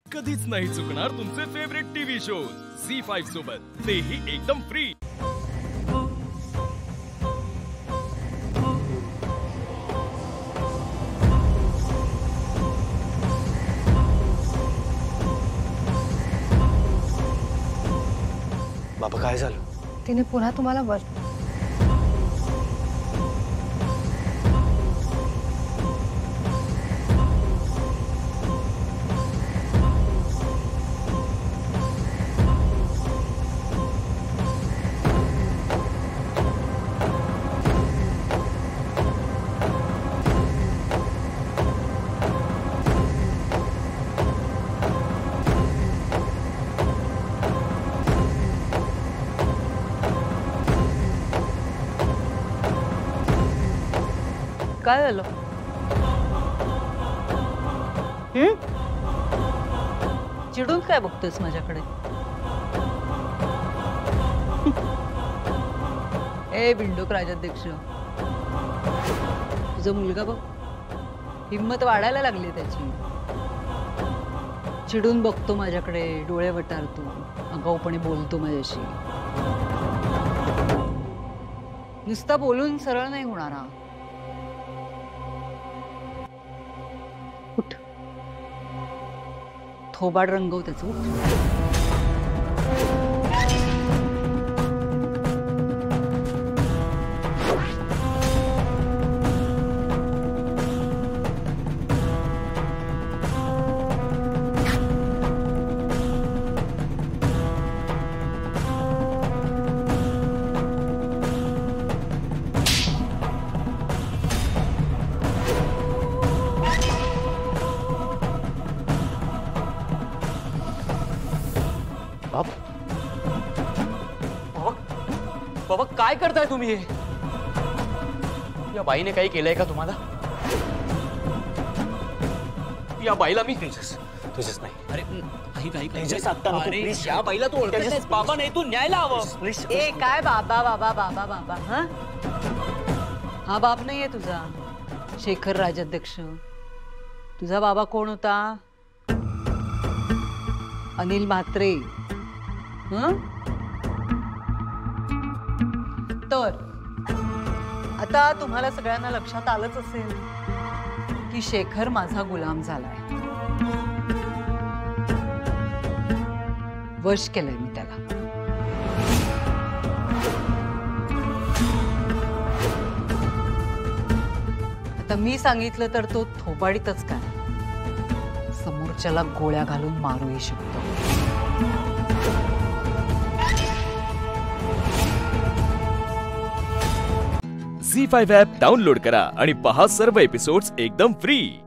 कधीच नाही चुकणार तुमचे फेवरेट टीव्ही शोज झी5 सोबत, तेही एकदम फ्री। बाबा काय झालं? तिने पुन्हा तुम्हाला काय झालं? चिडून काय बघतोस माझ्याकडे? ए बिंडोक राजाध्यक्ष, तुझा मुलगा बघ, हिम्मत वाढायला लागली त्याची। चिडून बघतो माझ्याकडे, डोळे वटारतो, आगाऊपणे बोलतो माझ्याशी। नुसता बोलून सरळ नाही होणार हा। उठ, थोबाड रंगव त्याचं, उठ। बाबा काय करताय तुम्ही? या बाईने काही केलंय का तुम्हाला? या बाईला मी तुझेच नाही। अरे या बाईला तू ओळखतेस? बाबा नाही, तू न्यायला हवं। ए काय बाबा बाबा बाबा बाबा? हा बाप नाहीये तुझा, शेखर राजाध्यक्ष। तुझा बाबा कोण होता? अनिल म्हात्रे। तर आता तुम्हाला सगळ्यांना लक्षात आलंच असेल की शेखर माझा गुलाम झालाय, वश केलंय मी त्याला। आता मी सांगितलं तर तो थोबाडीतच काय, समोरच्याला गोळ्या घालून मारूही शकतो। झी5 ॲप डाउनलोड करा आणि पहा सर्व एपिसोड्स एकदम फ्री।